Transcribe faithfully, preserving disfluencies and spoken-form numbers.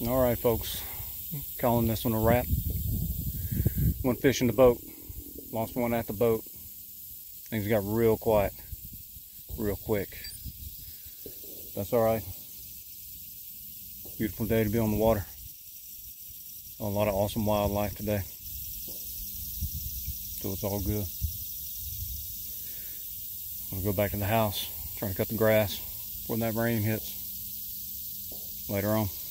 All right, folks, calling this one a wrap. Went fishing the boat, lost one at the boat. Things got real quiet, real quick. That's all right. Beautiful day to be on the water. A lot of awesome wildlife today, so it's all good. I'm gonna go back in the house, trying to cut the grass before that rain hits later on.